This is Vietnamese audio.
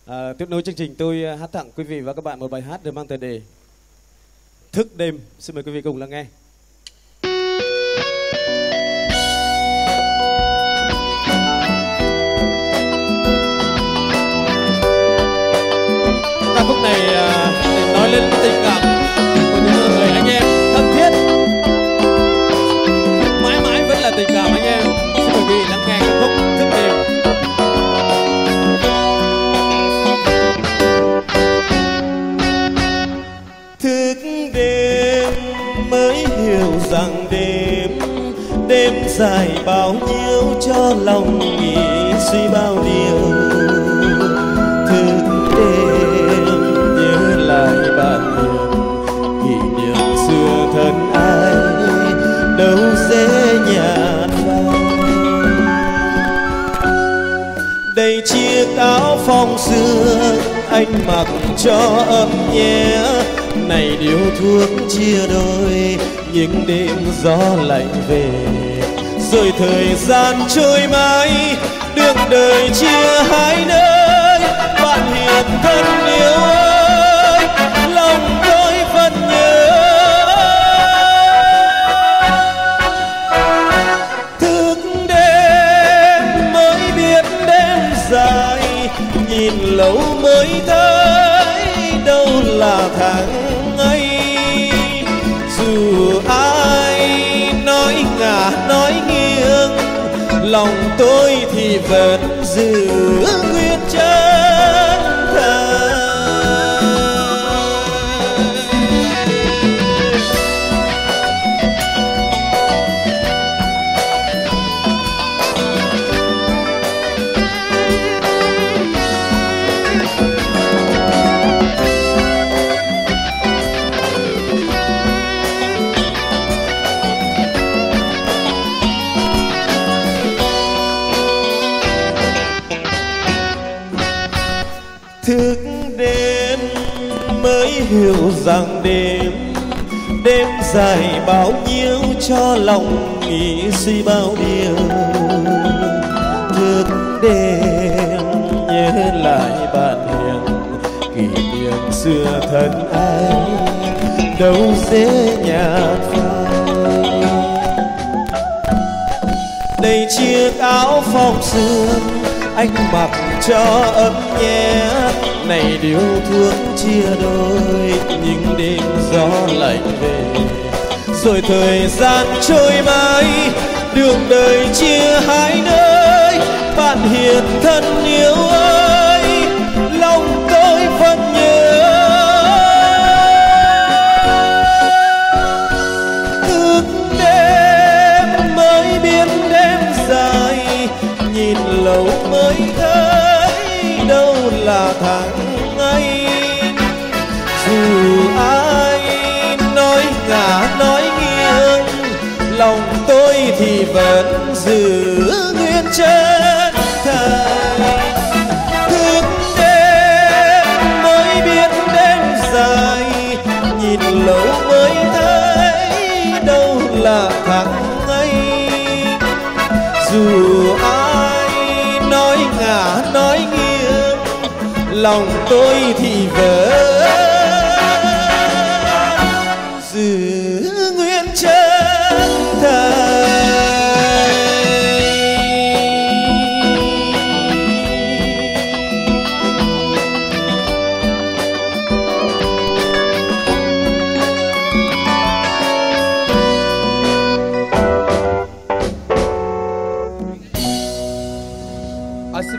Tiếp nối chương trình, tôi hát tặng quý vị và các bạn một bài hát được mang tựa đề Thức Đêm. Xin mời quý vị cùng lắng nghe. Ca khúc này để nói lên tình cảm của những người anh em thân thiết, mãi mãi vẫn là tình cảm anh em. Xin mời quý vị lắng nghe ca khúc Thức Đêm. Thức đêm mới hiểu rằng đêm dài bao nhiêu, cho lòng nghĩ suy bao điều. Thức đêm nhớ lại bạn hiền, kỷ niệm xưa thân ai đâu dễ nhạt phai. Đây chiếc áo phong xưa anh mặc cho ấm nhé, này điếu thuốc chia đôi những đêm gió lạnh về. Rồi thời gian trôi mãi, đường đời chia hai nơi. Bạn hiền thân yêu ơi, lòng tôi vẫn nhớ. Thức đêm mới biết đêm dài, nhìn lâu mới thấy đâu là tháng ấy. Dù ai nói ngả nói nghiêng, lòng tôi thì vẫn giữ nguyên chân thật. Thức đêm mới hiểu rằng đêm dài bao nhiêu, cho lòng nghĩ suy bao điều. Thức đêm nhớ lại bạn hiền, kỷ niệm xưa thân ai đâu dễ nhạt phai. Đây chiếc áo phong xưa anh mặc cho ấm nhé, này điếu thuốc chia đôi những đêm gió lạnh về. Rồi thời gian trôi mãi, đường đời chia hai nơi. Bạn hiền thân yêu ơi, lòng tôi vẫn nhớ. Thức đêm mới biết đêm dài, nhìn lâu mới thấy đâu là tháng ấy. Dù ai nói ngả nói nghiêng, lòng tôi thì vẫn giữ nguyên chân thành. Thức đêm mới biết đêm dài, nhìn lâu mới thấy đâu là tháng ấy. Dù ai nói ngả nói nghiêng, lòng tôi thì vẫn